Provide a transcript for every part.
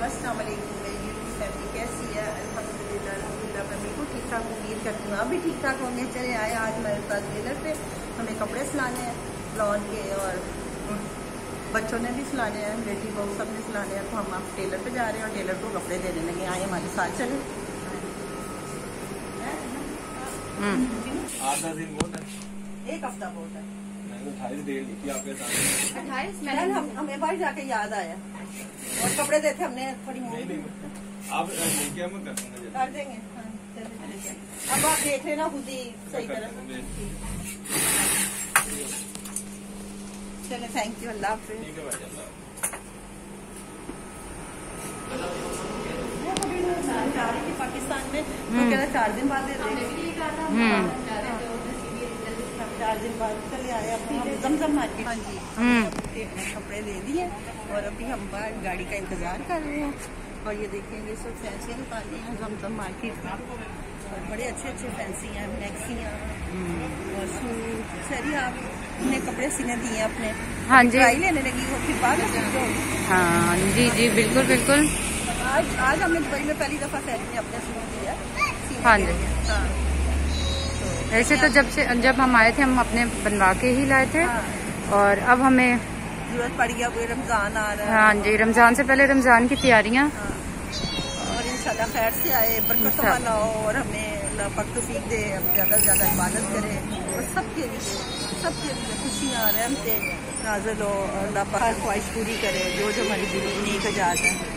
अस्सलाम वालेकुम मेरी यूट्यूब फैमिली कैसी है। अल्हम्दुलिल्लाह मैं बिल्कुल ठीक ठाक उम्मीद करती हूँ आप भी ठीक ठाक होंगे। चले आए आज हमारे पास टेलर पे, हमें कपड़े सिलाने हैं लॉन के और बच्चों ने भी सिलाने हैं, बेटी बहू सब ने सिलाने हैं। तो हम आप टेलर पे जा रहे हैं और टेलर को कपड़े देने लगे। आए हमारे साथ चले। 8-10 दिन बहुत है, एक हफ्ता बहुत है। 28 डेट लिखी आपके सामने। 28 हमें बाहर जाके याद आया और कपड़े देते हमने थोड़ी नहीं आप लेके हम कर देंगे। हाँ, अब आप देख लेना खुद ही सही तरह। चले थैंक यू, अल्लाह हाफिज़। ठीक है भाई, अल्लाह। जा रही थी पाकिस्तान में तो कह रहा 4 दिन बाद दे देंगे। 4 दिन बाद चले आए अपनी जमजम मार्केट। हाँ जी, कपड़े ले दिए और अभी हम बाहर गाड़ी का इंतजार कर रहे हैं। और ये देखेंगे सब फैंसियाँ निकाली हैं जमजम मार्केट में और बड़े अच्छे अच्छे फैंसी हैं, मैक्सियाँ और सूट सरी। आपने कपड़े सीने दिए अपने। हाँ जी, ट्राई लेने लगी हो फिर बाद में। हाँ जी जी बिल्कुल बिल्कुल। आज हमने दुबई में पहली दफा सैरी ने अपने सूट दिया। हाँ जी, ऐसे तो जब हम आए थे हम अपने बनवा के ही लाए थे। और अब हमें जरूरत पड़ गया, कोई रमजान आ रहा है। हाँ जी, रमजान से पहले रमजान की तैयारियाँ। और इंशाल्लाह खैर से आए, बरकतों वाला हो और हमें अल्लाह पाक तौफीक दे, हम ज्यादा से ज्यादा इबादत करें और सबके लिए खुशियाँ रहमतें नाज़िल हो। अल्लाह पाक हर ख्वाहिश पूरी करे जो हमारी दिल की नेक जात है।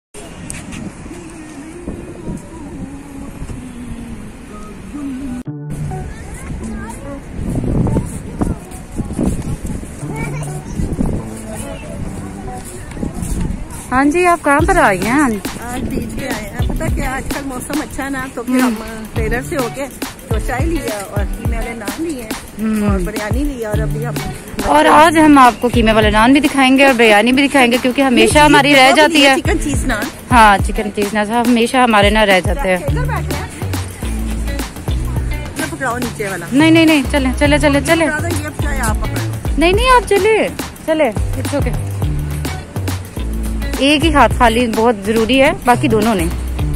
हाँ जी, आप कहाँ पर आई हैं? आज बीच पे आए हैं। पता क्या आजकल मौसम अच्छा है ना, तो फिर हम टेलर से होके तो चाय लिया और कीमे वाले नान लिए और बिरयानी लिया। और अभी हम और आज हम आपको कीमे वाले नान भी दिखाएंगे और बिरयानी भी दिखाएंगे क्योंकि हमेशा हमारी रह जाती है चिकन चीज नान। हाँ, चिकन चीज नान हमेशा हमारे ना रह जाते हैं। पकड़ाओ नीचे वाला। नहीं चले चले चले चले। आप नहीं आप चले इट्स ओके। एक ही हाथ खाली बहुत जरूरी है, बाकी दोनों ने।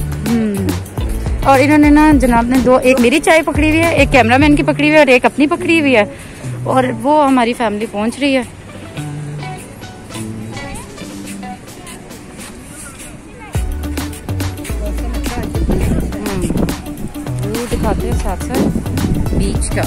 और इन्होंने ना जनाब ने एक मेरी चाय पकड़ी हुई है, एक कैमरामैन की पकड़ी हुई है और एक अपनी पकड़ी हुई है। और वो हमारी फैमिली पहुंच रही है। व्यू दिखाते हैं साथ साथ बीच का।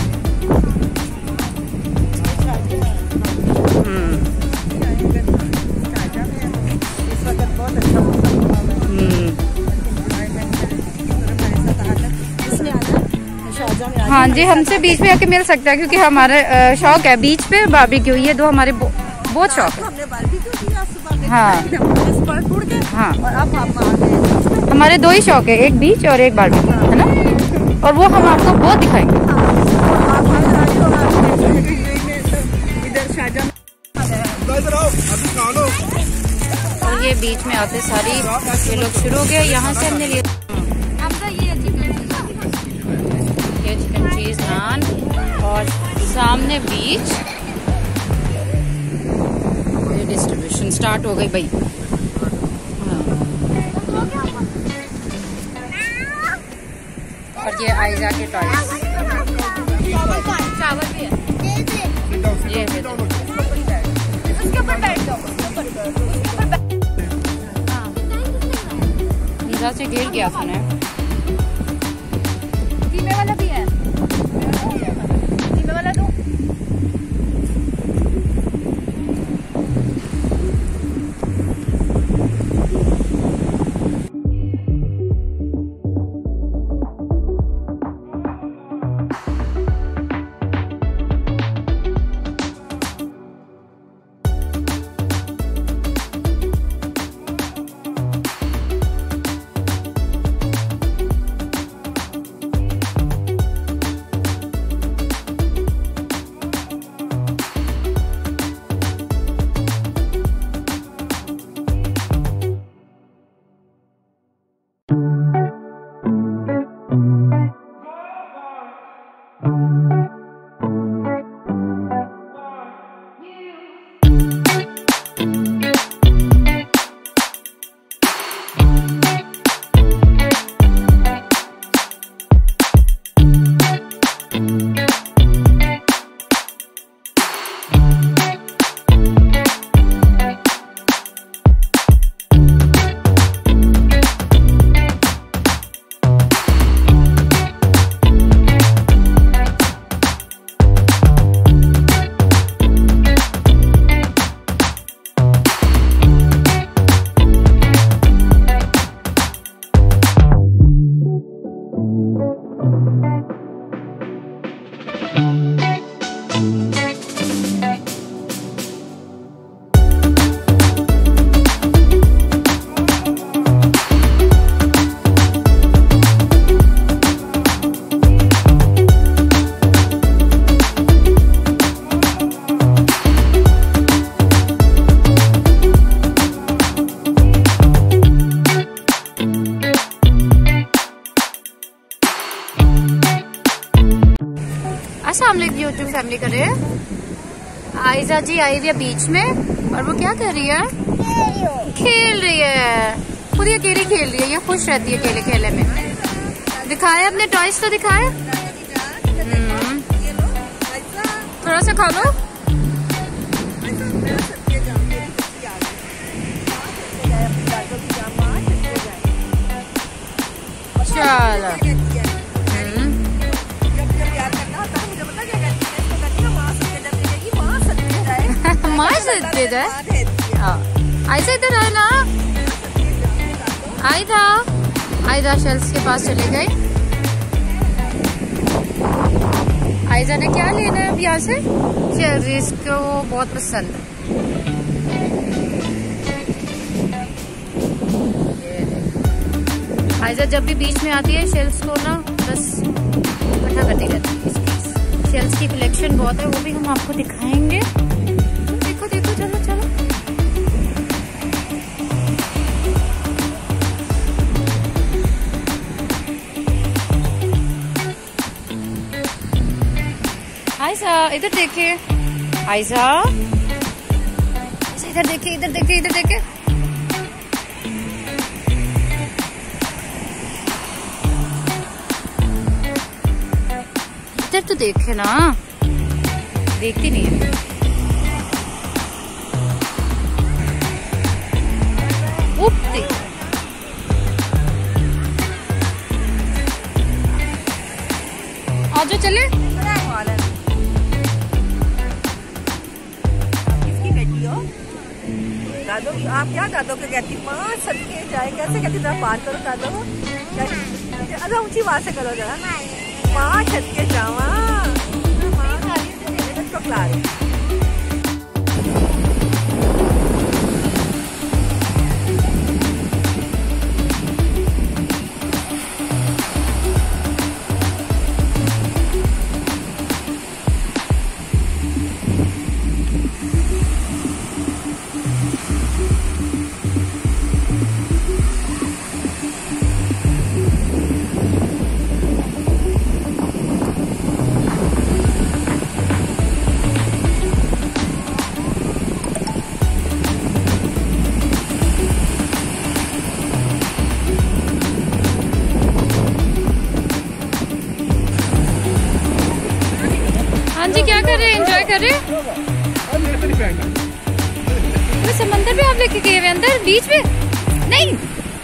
हाँ जी, हमसे बीच में आके मिल सकता है क्योंकि हमारा शौक है बीच पे बारबेक्यू। ये दो हमारे बहुत शौक है। हाँ और अब हमारे दो ही शौक है, एक बीच और एक बारबेक्यू, है ना। और वो हम आपको बहुत दिखाएंगे। और ये बीच में आते सारी ये लोग शुरू हो गए। यहाँ से हमने लिया चिकन चीज नान और सामने बीच। ये डिस्ट्रीब्यूशन स्टार्ट हो गई भाई। और ये आयजा के टॉयज। चावल भी है। ये उसके ऊपर बैठ जाओ। हाँ, नीचा से गिर गया था ना। कीमे वाला भी है, कीमे वाला दो। यूट्यूब फैमिली कर रहे हैं। आयजा जी आई हुई है बीच में और वो क्या कर रही है? खेल रही है, खुद ही अकेली खेल रही है। ये खुश रहती है अकेले खेलने में। दिखाए अपने टॉयज तो दिखाए। थोड़ा सा खा लो। चलो माँ सच्चे जाए। आयजा इधर आए ना। आयजा शेल्स के पास चले गए। आयजा ने क्या लेना है अब यहाँ से? चेरीज को बहुत पसंद है। आयजा जब भी बीच में आती है शेल्स को ना बस इकट्ठा करती रहती है। शेल्स की कलेक्शन बहुत है, वो भी हम आपको दिखाएंगे। देखो देखो, चलो चलो। आयजा इधर देखिए। आयजा इधर देखिए, इधर देखिए, इधर देखिए। इधर तो देखे ना, देखती नहीं है। आज चले दादो, आप क्या दादो के कहती? माँ सदके जाए, कैसे कहती? जरा पार करो दादो, अरे ऊंची बात से करो जरा। माँ सदके जावा, माँ इसको खिला रही। क्या कर रहे हैं? एंजॉय कर रहे हैं? वो समंदर भी आप लेके गए हुए अंदर बीच में? नहीं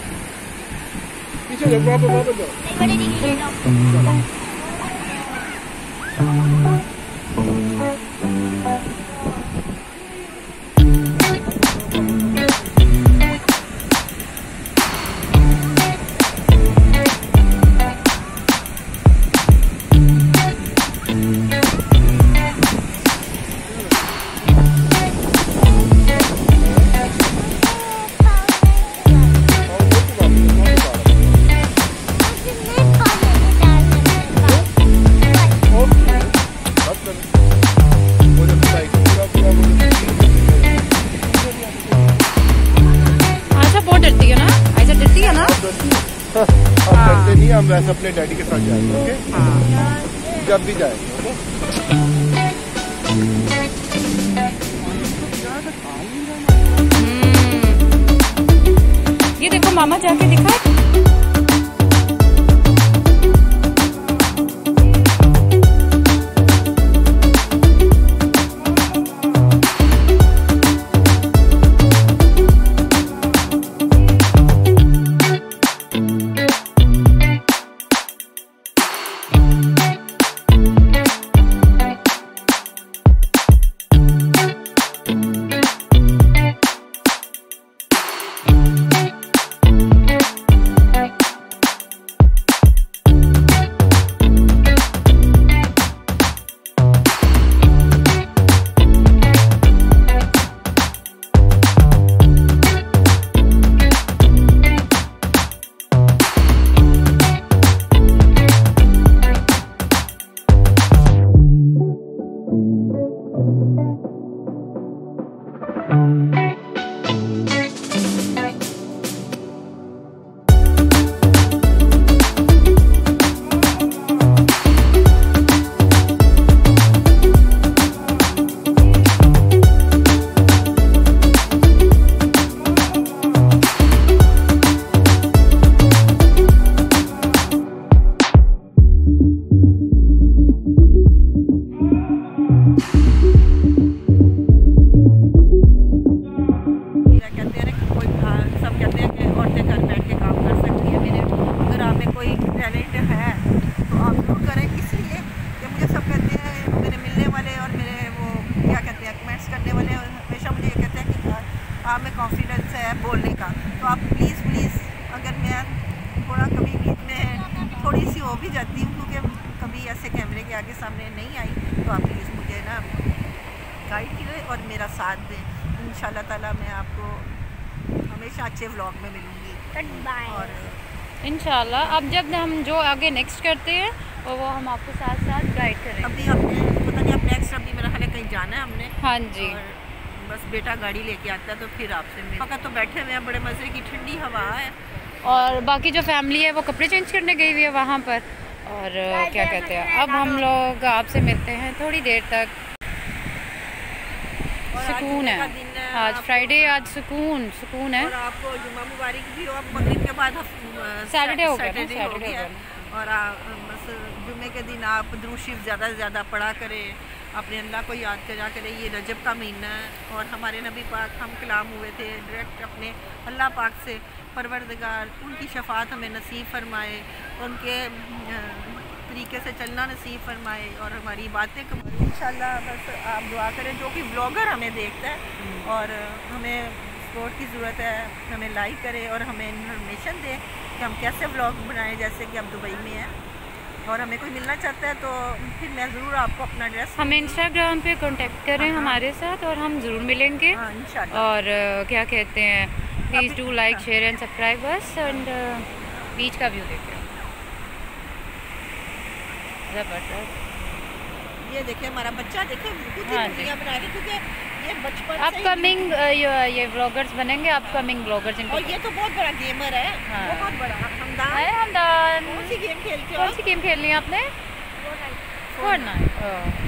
हम वैसे अपने डैडी के साथ जाएंगे, ओके? जब भी जाएंगे, ये देखो मामा जाके दिखा। तो आप प्लीज़ अगर मैं थोड़ा कभी बीच में थोड़ी सी हो भी जाती हूँ, क्योंकि कभी ऐसे कैमरे के आगे सामने नहीं आई, तो आप प्लीज़ मुझे ना गाइड करें और मेरा साथ दें। इंशाल्लाह ताला मैं आपको हमेशा अच्छे व्लॉग में मिलूँगी। और इंशाल्लाह अब जब हम जो आगे नेक्स्ट करते हैं और वो हम आपको साथ साथ गाइड करेंगे। अभी हमने पता नहीं अब नेक्स्ट अभी मेरा ख्याल है कहीं जाना है हमने। हाँ जी। और बस बेटा गाड़ी लेके आता है तो फिर आपसे मिल तो बैठे हुए हैं, बड़े मज़े की ठंडी हवा है। और बाकी जो फैमिली है वो कपड़े चेंज करने गई हुई है वहाँ पर। और क्या कहते हैं, अब हम लोग आपसे मिलते हैं थोड़ी देर तक। सुकून है आज फ्राइडे, आज सुकून है। और आपको जुम्मा मुबारक भी हो। अब मगरिब के बाद सैटरडे हो गया, सैटरडे है। और बस जुम्मे के दिन आप दुरूद शरीफ ज़्यादा से ज़्यादा पढ़ा करें, अपने अल्लाह को याद करा करें। ये रजब का महीना है और हमारे नबी पाक हम कलाम हुए थे डायरेक्ट अपने अल्लाह पाक से। परवरदिगार उनकी शफात हमें नसीब फरमाए, उनके तरीके से चलना नसीब फरमाए और हमारी बातें इंशाल्लाह। बस आप दुआ करें, जो कि ब्लॉगर हमें देखता है और हमें सपोर्ट की ज़रूरत है, हमें लाइक करें और हमें इन्फॉर्मेशन दें कि हम कैसे व्लॉग बनाएं। जैसे कि हम दुबई में हैं और हमें कोई मिलना चाहता है तो फिर मैं ज़रूर आपको अपना एड्रेस, हमें इंस्टाग्राम पे कांटेक्ट करें हमारे साथ और हम ज़रूर मिलेंगे। हाँ इंशाल्लाह। और क्या कहते हैं, please do like share and subscribe us and बीच का व्यू देखें ज़बरदस्त। ये देखिए हमारा बच्चा देखे खुद ही हाँ वीडियो बना रही, क्योंकि ये बचपन से अपकमिंग ये व्लॉगर्स बनेंगे, अपकमिंग ब्लॉगर्स इनको। और ये तो बहुत बड़ा गेमर है। हाँ। बहुत बड़ा। हमदान हाय हमदान, कौन सी गेम खेलते हो? कौन सी गेम खेलनी है आपने? फोर्टनाइट।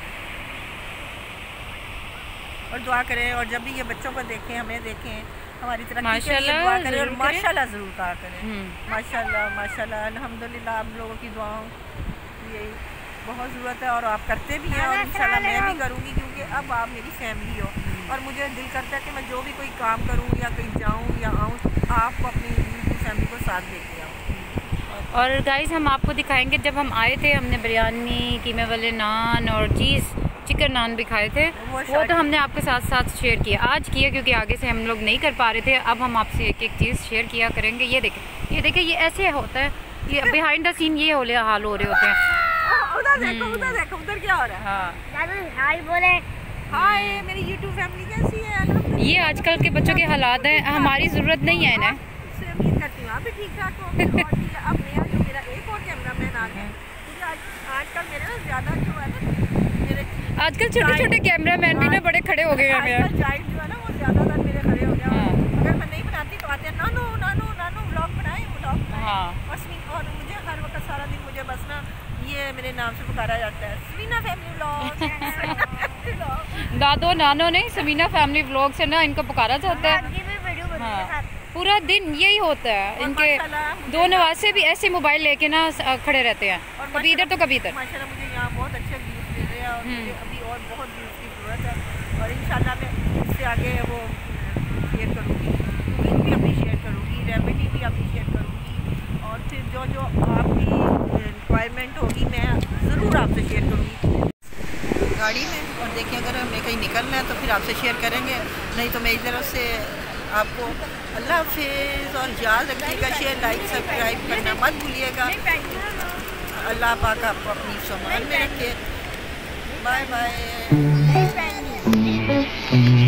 और दुआ करें और जब भी ये बच्चों को देखें, हमें देखें, हमारी तरक्की के लिए माशाल्लाह दुआ करें और ज़रूर करें। माशाल्लाह ज़रूर कहा करें। माशाल्लाह माशाल्लाह अल्हम्दुलिल्लाह। आप लोगों की दुआओं की यही बहुत ज़रूरत है और आप करते भी हैं और इंशाल्लाह मैं भी करूँगी, क्योंकि अब आप मेरी फैमिली हो और मुझे दिल करता है कि मैं जो भी कोई काम करूँ या कहीं जाऊँ या आऊँ तो आपको अपनी फैमिली को साथ लेके आऊँ। और गाइस हम आपको दिखाएंगे, जब हम आए थे हमने बिरयानी, कीमे वाले नान और चीज़ चिकन नान भी खाए थे। वो तो हमने आपके साथ साथ शेयर किया, आज किया क्योंकि आगे से हम लोग नहीं कर पा रहे थे। अब हम आपसे एक एक चीज़ शेयर किया करेंगे। ये देखें ये ऐसे होता है, ये बिहाइंड द सीन ये हाल हो रहे होते हैं। उधर देखो उधर क्या हो रहा है। हाँ हाय बोले। हाय मेरी यूट्यूब फैमिली कैसी है? ये आजकल के बच्चों के हालात हैं, हमारी ज़रूरत नहीं है इन्हें। उससे उम्मीद करती हूँ आप भी ठीक ठाक हो। और ठीक है, अब नया जो मेरा एक और कैमरामैन आ गया, क्योंकि आजकल मेरे ना ज़्यादा जो है ना मेरे आजकल छोटे छोटे कैमरामैन भी ना बड़े खड़े हो गए हैं। आजकल चाइल्ड जो है ना वो ज़्यादातर मेरे खड़े हो गए। अगर मैं नहीं बनाती तो आते हैं नानू नानू नानू व्लॉग बनाए व्लॉग बनाए। हाँ। और मुझे हर वक्त सारा दिन मुझे बस ना ये मेरे नाम से पुकारा जाता है, समीना फैमिली व्लॉग। दादो नानो नहीं, समीना फैमिली व्लॉग से ना इनको पुकारा जाता है। हाँ, पूरा दिन यही होता है। इनके दो नवासे भी ऐसे मोबाइल लेके ना खड़े रहते हैं, कभी इधर तो कभी इधर। माशाल्लाह मुझे यहाँ बहुत अच्छे व्यूज़ दे रहे हैं और मुझे अभी और बहुत व्यूज़ की ज़रूरत है और इंशाल्लाह मैं इससे आगे वो शेयर करूँगी, कुकिंग भी अपनी शेयर करूँगी, रेमेडी भी अपनी शेयर करूँगी और फिर जो जो आपकी रिक्वायरमेंट होगी मैं ज़रूर आपसे शेयर करूँगी गाड़ी में। और देखिए अगर हमें कहीं निकलना है तो फिर आपसे शेयर करेंगे, नहीं तो मेरी तरफ से आपको अल्लाह हाफिज़। और याद रखिएगा शेयर लाइक सब्सक्राइब करना मत भूलिएगा। अल्लाह पाक आपको अपनी सम्मान में रखे। Bye bye.